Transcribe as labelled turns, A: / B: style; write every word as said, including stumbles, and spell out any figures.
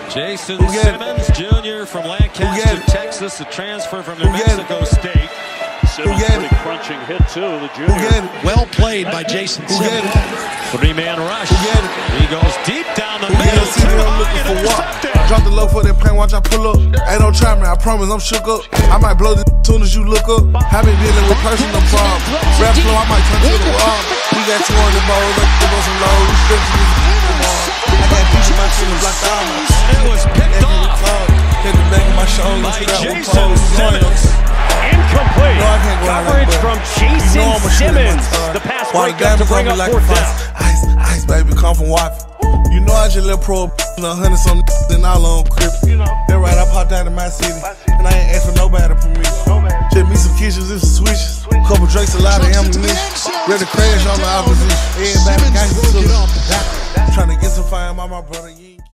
A: Jason Simmons, Junior from Lancaster, Texas, a transfer from New Mexico State.
B: Simmons pretty crunching hit too, the junior.
C: Well played by Jason Simmons.
A: Three-man rush. He goes deep down the middle.
D: See me, I'm looking for walk. Drop the low for that paint, watch I pull up. Hey, don't try me, I promise I'm shook up. I might blow this soon as you look up. I been dealing with personal problems. Rap flow, I might turn to the wall. We got two hundred balls, up to some low restrictions. I got people my feelings like diamonds.
A: It was picked off
D: Hit the back of my shoulder.
A: by Jason Simmons.
B: Incomplete.
D: No, I can't go
B: Coverage
D: like
B: from Jason
D: you know
B: Simmons. The pass break up to bring up
D: like
B: fourth down.
D: Ice, ice, baby, come from wife. You know I just let pro a hundred some and all on crib. That right, I popped out of my city, and I ain't asked for nobody for me. Just me some kitchens and some switches, couple drinks, a lot of ammunition. Ready to crash on the opposition. Everybody got you. Trying to get some fire on my brother.